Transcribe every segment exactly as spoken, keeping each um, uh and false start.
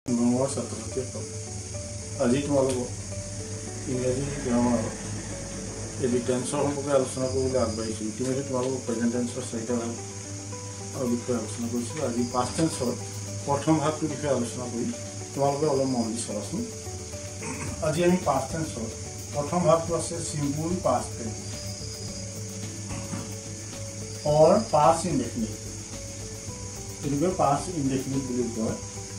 নমস্কাৰ ছাত্ৰ-ছাত্ৰীসকল আজি তোমালোকক ইংৰাজী গ্ৰামাৰ এই টেন্সৰ সম্পৰ্কে আলোচনা কৰিবলৈ আগবাঢ়িছোঁ। ইতিমধ্যে তোমালোকক প্ৰেজেণ্ট টেন্সৰ চাৰিটা বিষয়ে আলোচনা কৰিছিলোঁ। আজি পাষ্ট টেন্সৰ প্ৰথম ভাগটোৰ বিষয়ে আলোচনা কৰি তোমালোকে অলপ মন দি চাবাচোন। আজি আমি পাষ্ট টেন্সৰ প্ৰথম ভাগটো আছে simple past tense or past indefinite. এইটোকে পাষ্ট ইনডেফিনিট বুলি কয়।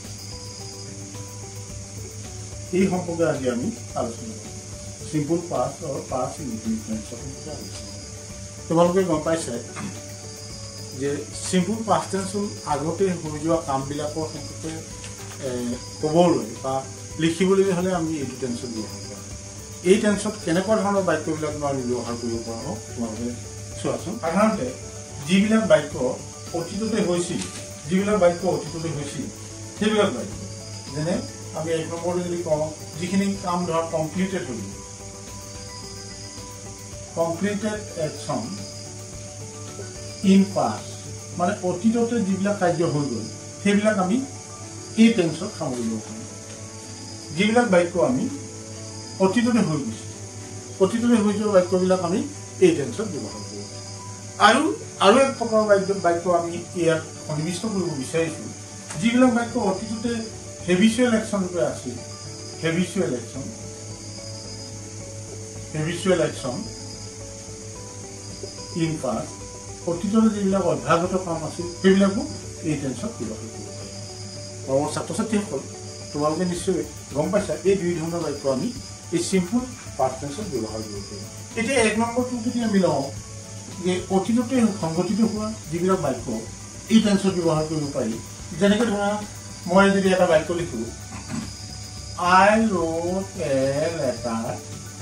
এই সম্পৰ্কে আজি আমি আলোচনা কৰিম। Simple past or past indefinite টেন্সৰ সম্পৰ্কে আলোচনা কৰিম। তোমালোকে গম পাইছে যে চিম্পল পাষ্ট টেন্স আগতে হৈ যোৱা কামবিলাকৰ সম্পৰ্কে ক'বলৈ বা লিখিবলৈ হ'লে আমি এইটো টেন্সত ব্যৱহাৰ কৰোঁ। এই টেন্সত কেনেকুৱা ধৰণৰ বাক্যবিলাক আমি ব্যৱহাৰ কৰিব পৰা হওক তোমালোকে চোৱাচোন। সাধাৰণতে যিবিলাক বাক্য অতীততে হৈছিল যিবিলাক বাক্য অতীততে হৈছিল সেইবিলাক বাক্য যেনে আমি এক নম্বৰতে যদি কওঁ যিখিনি কাম ধৰা কমপ্লিটেড হৈ গ'ল, কমপ্লিটেড একশ্যন ইন পাষ্ট, মানে অতীততে যিবিলাক কাৰ্য হৈ গ'ল সেইবিলাক আমি এই টেন্সত সামৰি ল'ব পাৰোঁ। যিবিলাক বাক্য আমি অতীততে হৈ গৈছে, অতীততে হৈ যোৱা বাক্যবিলাক আমি এই টেন্সত ব্যৱহাৰ কৰোঁ। আৰু আৰু এক প্ৰকাৰৰ বাক্য বাক্য আমি ইয়াত সন্নিৱিষ্ট কৰিব বিচাৰিছোঁ, যিবিলাক বাক্য অতীততে হেবিচুৱেল একশ্যন ৰূপে আছিল। Habitual action habitual action in past, অতীততে যিবিলাক অভ্যাসগত কাম আছিল সেইবিলাকো এই টেন্সত ব্যৱহাৰ কৰিব পাৰি। মোৰ ছাত্ৰ ছাত্ৰীসকল তোমালোকে নিশ্চয় গম পাইছা এই দুই ধৰণৰ বাক্য আমি এই চিম্পল পাষ্ট টেন্সত ব্যৱহাৰ কৰিব পাৰিম। এতিয়া এক নম্বৰটো যদি আমি লওঁ যে অতীততে সংঘটিত হোৱা যিবিলাক বাক্য এই টেন্সত ব্যৱহাৰ কৰিব পাৰি। যেনেকৈ ধৰা মই যদি এটা বাক্য লিখোঁ, I wrote a letter,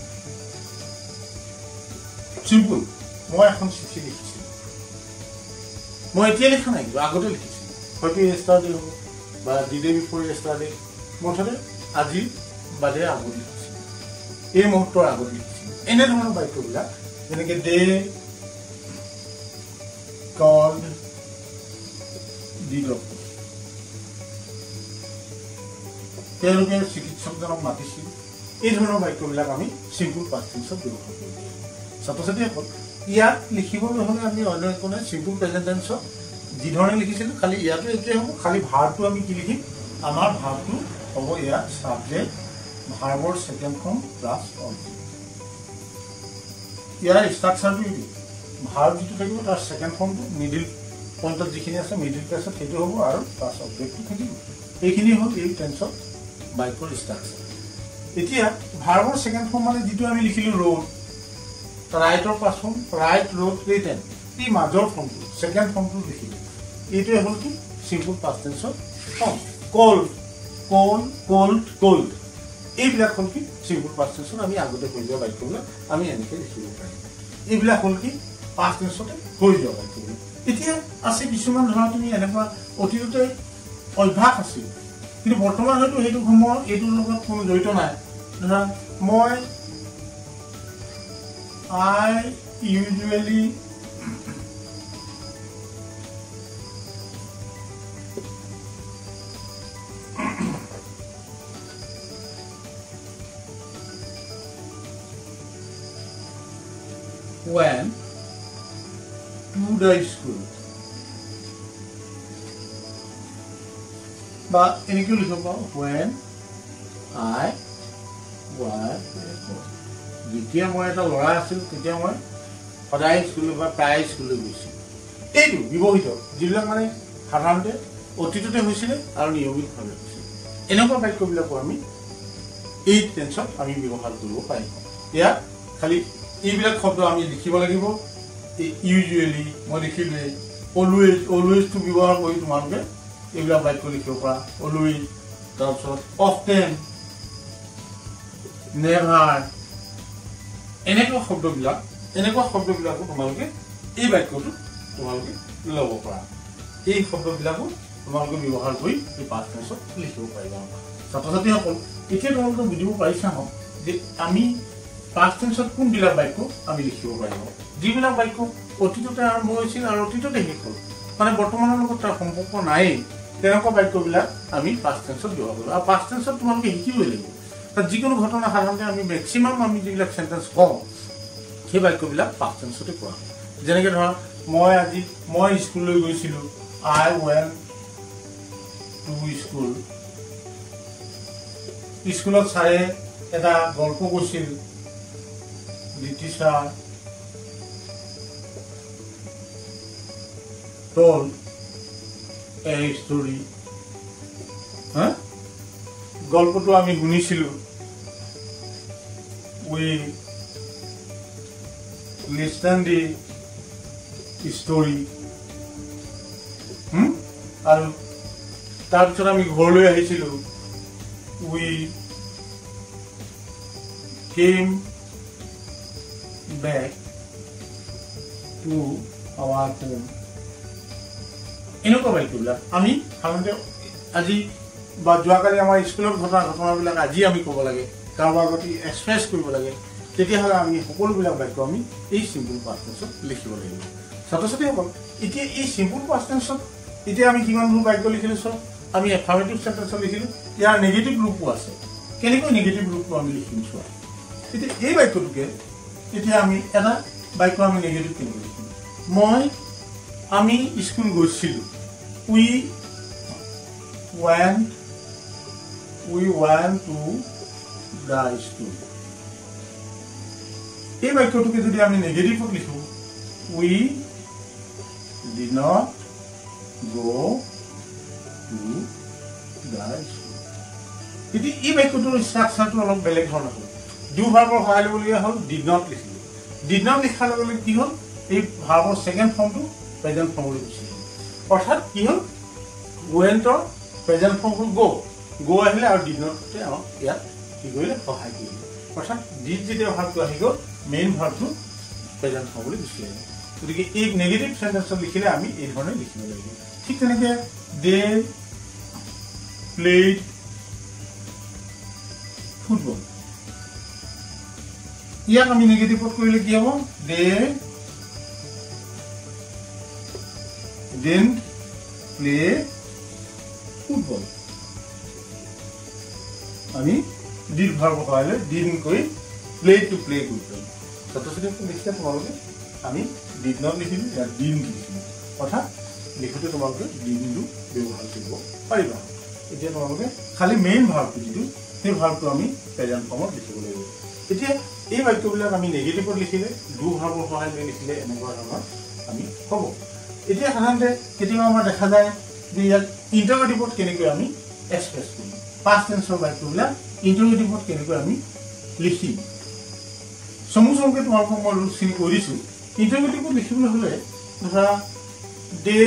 simple মই এখন চিঠি লিখিছিলোঁ। মই এতিয়া লিখা নাই, কিন্তু আগতে লিখিছিলোঁ। হয়তো য়েষ্টাৰডে হ'ব বা ডি ডে বিফৰ য়েষ্টাৰডে, মুঠতে আজি বাদে আগত লিখিছিলোঁ, এই মুহূৰ্তৰ আগত লিখিছিলোঁ। এনেধৰণৰ বাক্যবিলাক যেনেকৈ ডে কল্ড দি ডক্টৰ, তেওঁলোকে চিকিৎসকজনক মাতিছিল। এই ধৰণৰ বাক্যবিলাক আমি চিম্পল পাষ্ট টেন্সত ব্যৱহাৰ কৰিব পাৰোঁ। ছাত্ৰ ছাত্ৰীসকল ইয়াত লিখিবলৈ হ'লে আমি অন্য একো নাই, চিম্পল প্ৰেজেণ্ট টেন্সত যিধৰণে লিখিছিলোঁ খালি ইয়াতো এইটোৱে হ'ব। খালি ভাৰটো আমি কি লিখিম, আমাৰ ভাৰটো হ'ব ইয়াত ছাবজেক্ট ভাৰ্বৰ ছেকেণ্ড ফৰ্ম প্লাছ অবজেক্ট। ইয়াৰ ষ্ট্ৰাকচাৰটো এইটো, ভাৰ্ব যিটো থাকিব তাৰ ছেকেণ্ড ফৰ্মটো মিডিল পইণ্টত যিখিনি আছে মিডিল প্লেছত সেইটো হ'ব আৰু প্লাছ অবজেক্টটো থাকিব। এইখিনি হ'ল এই টেন্সত বাক্যৰ ষ্ট্ৰাকচাৰ। এতিয়া ভাৰ্বৰ ছেকেণ্ড ফৰ্ম মানে যিটো আমি লিখিলোঁ ৰোড, ৰাইটৰ পাছ ফৰ্ম ৰাইট ৰোড ৰিটেন, এই মাজৰ ফৰ্মটো ছেকেণ্ড ফৰ্মটো লিখিলোঁ। এইটোৱে হ'ল কি চিম্পল পাষ্ট টেন্সৰ form. Called called called called এইবিলাক হ'ল কি চিম্পল পাষ্ট টেন্সত আমি আগতে হৈ যোৱা বাক্যবিলাক আমি এনেকৈ লিখিব পাৰিম। এইবিলাক হ'ল কি পাষ্ট টেন্সতে হৈ যোৱা বাক্যবিলাক। এতিয়া আছে কিছুমান ধৰা তুমি এনেকুৱা অতীততে অভ্যাস আছিল, কিন্তু বৰ্তমান হয়তো সেইটো সময়ত এইটোৰ লগত কোনো জড়িত নাই। ধৰা মই I usually went to the school, বা এনেকেও লিখিব পাৰোঁ when I was a boy, যেতিয়া মই এটা ল'ৰা আছিল তেতিয়া মই সদায় স্কুললৈ বা প্ৰায় স্কুললৈ গৈছিলোঁ। এইটো ব্যৱহৃত যিবিলাক মানে সাধাৰণতে অতীততে হৈছিলে আৰু নিয়মিতভাৱে হৈছিলে, এনেকুৱা বাক্যবিলাকো আমি এই টেন্সত আমি ব্যৱহাৰ কৰিব পাৰিম। ইয়াত খালি এইবিলাক শব্দ আমি লিখিব লাগিব। ইউজুৱেলি মই লিখিলোৱেই, অলৱেজ অলৱেজটো ব্যৱহাৰ কৰি তোমালোকে এইবিলাক বাক্য লিখিব পাৰা। অলৱেজ, তাৰপিছত অফটেন, নেভাৰ, এনেকুৱা শব্দবিলাক এনেকুৱা শব্দবিলাকো তোমালোকে এই বাক্যটো তোমালোকে ল'ব পাৰা। এই শব্দবিলাকো তোমালোকে ব্যৱহাৰ কৰি এই পাষ্ট টেন্সত লিখিব পাৰিবা। ছাত্ৰ ছাত্ৰীসকল এতিয়া তোমালোকে বুজিব পাৰিছা হওক যে আমি পাষ্ট টেন্সত কোনবিলাক বাক্য আমি লিখিব পাৰিব। যিবিলাক বাক্য অতীততে আৰম্ভ হৈছিল আৰু অতীততে শেষ হ'ল, মানে বৰ্তমানৰ লগত তাৰ সম্পৰ্ক নায়েই, তেনেকুৱা বাক্যবিলাক আমি পাষ্ট টেন্সত ব্যৱহাৰ কৰোঁ। আৰু পাষ্ট টেন্সত তোমালোকে শিকিবই লাগিব। তাত যিকোনো ঘটনা সাধাৰণতে আমি মেক্সিমাম আমি যিবিলাক চেণ্টেন্স কওঁ সেই বাক্যবিলাক পাষ্ট টেন্সতে কোৱা হয়। যেনেকৈ ধৰা মই আজি মই স্কুললৈ গৈছিলোঁ, আই ৱেণ্ট টু স্কুল। স্কুলত ছাৰে এটা গল্প কৈছিল, the teacher told a story. হ্যাঁ, গল্পটো আমি শুনিছিলোঁ, we listened the story. হুম, আৰু তাৰপিছত আমি ঘৰলৈ আহিছিলোঁ, we came back to our home. এনেকুৱা বাক্যবিলাক আমি সাধাৰণতে আজি বা যোৱাকালি আমাৰ স্কুলত ঘটা ঘটনাবিলাক আজি আমি ক'ব লাগে, কাৰোবাৰ আগত এক্সপ্ৰেছ কৰিব লাগে, তেতিয়াহ'লে আমি সকলোবিলাক বাক্য আমি এই চিম্পুল পাষ্ট টেন্সত লিখিব লাগিব। ছাত্ৰ ছাত্ৰীসকল, এতিয়া এই চিম্পুল পাষ্ট টেন্সত এতিয়া আমি কিমানবোৰ বাক্য লিখিলোঁ চব? আমি এফাৰ্মেটিভ চেণ্টেন্সত লিখিলোঁ, ইয়াৰ নেগেটিভ ৰূপো আছে। কেনেকৈ নেগেটিভ ৰূপটো আমি লিখিম চোৱা। এতিয়া এই বাক্যটোকে এতিয়া আমি এটা বাক্য আমি নেগেটিভ কেনেকৈ লিখিম? মই আমি স্কুল গৈছিলোঁ, we went we went to the school. এই বাক্যটোকে যদি আমি নেগেটিভত লিখোঁ, we did not go' to the school. এতিয়া এই বাক্যটোৰ ষ্ট্ৰাকচাৰটো অলপ বেলেগ ধৰণৰ হ'ল। ডু ভাৰ্বৰ সহায় ল'বলগীয়া হ'ল, ডিড নট লিখিলোঁ। ডিড নট লিখাৰ লগে লগে কি হ'ল? এই ভাৰ্বৰ ছেকেণ্ড ফৰ্মটো প্ৰেজেণ্ট ফৰ্মলৈ গুচি গ'ল। অৰ্থাৎ কি হ'ল? ৱেণ্টৰ প্ৰেজেণ্ট ফৰ্ম হ'ল গ' গ' আহিলে আৰু ডিড নটে আমাক ইয়াত কি কৰিলে? সহায় কৰিলে। অৰ্থাৎ ডিড যেতিয়া ভাৰ্বটো আহি গ'ল, মেইন ভাৰ্বটো প্ৰেজেণ্ট ফৰ্মলৈ গুচি আহিলে। গতিকে এই নেগেটিভ চেণ্টেন্সত লিখিলে আমি এই ধৰণে লিখিব লাগিব। ঠিক তেনেকৈ দে প্লেড ফুটবল, ইয়াক আমি নেগেটিভত কৰিলে কি হ'ব? দে didn't play football. আমি did verb হলে didn't কৈ play to play football. ছাত্ৰছাত্ৰীসকল লিখিলে তোমালোকে আমি did not লিখিলো, ইয়াত didn't লিখিলো। অৰ্থাৎ লিখোঁতে তোমালোকে didn'tটো ব্যৱহাৰ কৰিব পাৰিবা। এতিয়া তোমালোকে খালি মেইন ভাৰ্বটো যিটো, সেই ভাৰ্বটো আমি প্ৰেজেণ্ট ফৰ্মত লিখিব লাগিব। এতিয়া এই বাক্যবিলাক আমি নেগেটিভত লিখিলে, ডু ভাৰ্বৰ সহায় লৈ লিখিলে এনেকুৱা ধৰণৰ আমি হ'ব। এতিয়া সাধাৰণতে কেতিয়াবা আমাৰ দেখা যায় যে ইয়াত ইণ্টাৰগেটিভত কেনেকৈ আমি এক্সপ্ৰেছ কৰিম, পাষ্ট টেন্সৰ বাক্যবিলাক ইণ্টাৰগেটিভত কেনেকৈ আমি লিখিম। চমু চমুকৈ তোমালোকক মই ৰুলছখিনি কৈ দিছোঁ। ইণ্টাৰগেটিভত লিখিবলৈ হ'লে ধৰা দে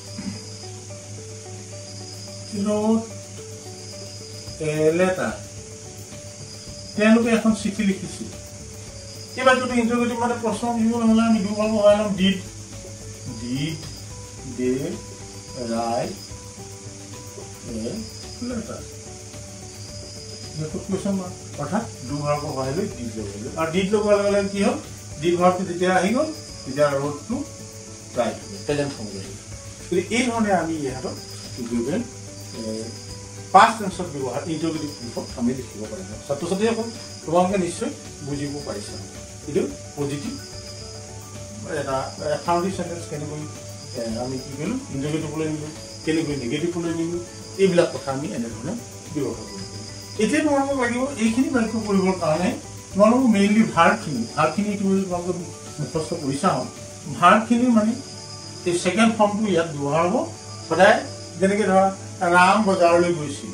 ৰোট এ লেটাৰ, তেওঁলোকে এখন চিঠি লিখিছিল। এই বাক্যটো ইণ্টাৰগেটিভ মানে প্ৰশ্ন লিখিবলৈ হ'লে আমি ডু ভাৰ্ব সহায় ল'ম, did Did they write a letter? question mark. অৰ্থাৎ ডু ভাৰ্বৰ সহায় লৈ ডিড ল'ব লাগিব। আৰু ডিড লগোৱাৰ লগে লগে কি হ'ল? ডিড ভাৰ্বটো যেতিয়া আহি গ'ল, তেতিয়া ৰোডটো ৰাইট হ'ব, প্ৰেজেণ্ট ফৰ্মলৈ আহিব। গতিকে এই ধৰণে আমি ইহঁতক কি কৰিব পাৰিম? পাষ্ট টেন্সত ব্যৱহাৰ ইণ্টাৰগেটিভ ৰূপত আমি লিখিব পাৰিম। ছাত্ৰ ছাত্ৰীসকল তোমালোকে নিশ্চয় বুজিব পাৰিছা। এইটো পজিটিভ এটা এফাৰ্মেটিভ চেণ্টেন্স কেনেকৈ আমি কি কৰিলোঁ? ইণ্টাৰগেটিভলৈ নিলোঁ, কেনেকৈ নেগেটিভলৈ নিলোঁ, এইবিলাক কথা আমি এনেধৰণে ব্যৱহাৰ কৰিব পাৰিম। এতিয়া তোমালোকক লাগিব এইখিনি বাক্য কৰিবৰ কাৰণে তোমালোকক মেইনলি ভাৰ্বখিনি ভাৰ্বখিনি তুমি তোমালোকে মুখস্থ কৰি চাওঁ। ভাৰ্বখিনি মানে এই ছেকেণ্ড ফৰ্মটো ইয়াত ব্যৱহাৰ হ'ব সদায়। যেনেকৈ ধৰা ৰাম বজাৰলৈ গৈছিল,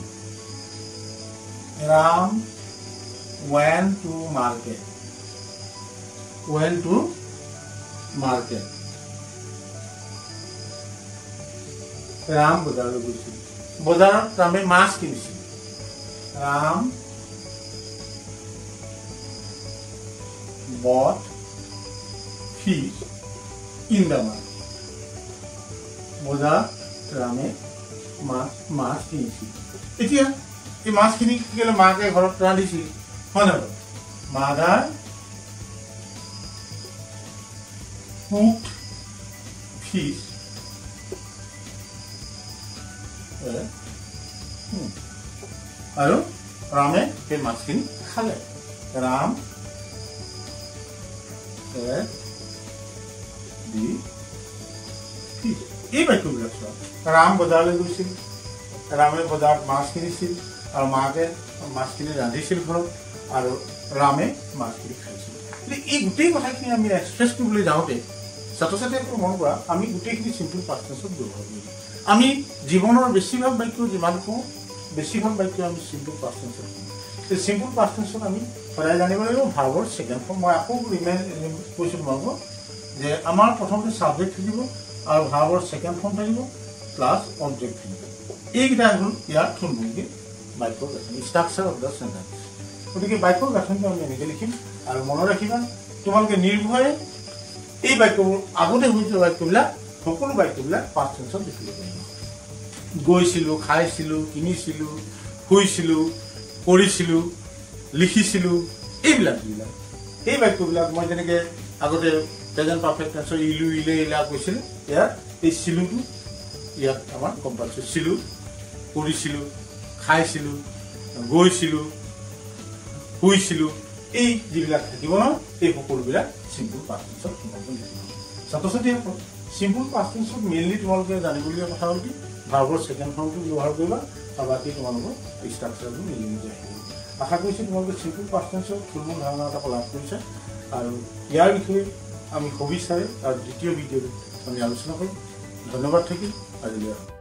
Ram went to market, went to market. Ram বজাৰলৈ গৈছিল, বজাৰত ৰামে মাছ কিনিছিল। Ram bought fish in the market. বজাৰত ৰামে মাছ মাছ কিনিছিল। এতিয়া এই মাছখিনি কি কৰিলে? মাকে ঘৰত ৰান্ধিছিল, হয় নহয়? মাদাৰ cooked fish আৰু ৰামে সেই মাছখিনি খালে ৰাম এই বাক্যবিলাক চোৱা ৰাম বজাৰলৈ গৈছিল ৰামে বজাৰত মাছ কিনিছিল আৰু মাকে মাছখিনি ৰান্ধিছিল ঘৰত আৰু ৰামে মাছখিনি খাইছিল এই গোটেই কথাখিনি আমি এক্সপ্ৰেছ কৰিবলৈ যাওঁতে ছাত্ৰ ছাত্ৰীসকলৰ মনৰ পৰা আমি গোটেইখিনি চিম্পল পাষ্ট টেন্সত ব্যৱহাৰ কৰিম আমি জীৱনৰ বেছিভাগ বাক্য যিমান কওঁ বেছিভাগ বাক্য আমি চিম্পল পাষ্ট টেন্সত কওঁ এই চিম্পল পাষ্ট টেন্সত আমি সদায় জানিব লাগিব ভাৰ্বৰ ছেকেণ্ড ফৰ্ম মই আকৌ ৰিমাইণ্ড কৈছোঁ তোমালোকক যে আমাৰ প্ৰথমতে ছাবজেক্ট থাকিব আৰু ভাৰ্বৰ ছেকেণ্ড ফৰ্ম থাকিব প্লাছ অবজেক্ট থাকিব এইকেইটা হ'ল ইয়াৰ থুলমূলকৈ বাক্য গাঁথনি ষ্ট্ৰাকচাৰ অফ দ্য চেণ্টেন্স গতিকে বাক্য গাঁথনিটো আমি এনেকৈ লিখিম আৰু মনত ৰাখিবা তোমালোকে নিৰ্ভয়ে এই বাক্যবোৰ আগতে হৈ যোৱা বাক্যবিলাক সকলো বাক্যবিলাক পাষ্ট টেন্সত লিখিব পাৰিব গৈছিলোঁ খাইছিলোঁ কিনিছিলোঁ শুইছিলোঁ কৰিছিলোঁ লিখিছিলোঁ এইবিলাক যিবিলাক এই বাক্যবিলাক মই যেনেকৈ আগতে প্ৰেজেণ্ট পাৰফেক্ট টেন্সৰ ইলু ইলে ইলা কৈছিলোঁ ইয়াত এই চিলুটো ইয়াত আমাৰ কম্পালচৰি চিলু কৰিছিলোঁ খাইছিলোঁ গৈছিলোঁ শুইছিলোঁ এই যিবিলাক থাকিব ন এই সকলোবিলাক চিম্পল পাষ্ট টেন্সত তোমালোকে লিখিব ছাত্ৰ ছাত্ৰীসকল চিম্পল পাষ্ট টেন্সত মেইনলি তোমালোকে জানিবলগীয়া কথা হ'ল কি ভাৰ্বৰ ছেকেণ্ড ফৰ্মটো ব্যৱহাৰ কৰিবা আৰু বাকী তোমালোকৰ ষ্ট্ৰাকচাৰটো মিলি মিলি আহিব আশা কৰিছোঁ তোমালোকে চিম্পল পাষ্ট টেন্সৰ থুলমূল ধাৰণা এটা লাভ কৰিছে আৰু ইয়াৰ বিষয়ে আমি সবিস্তাৰে আৰু দ্বিতীয় ভিডিঅ'টো আমি আলোচনা কৰিম ধন্যবাদ থাকিল আজিলৈ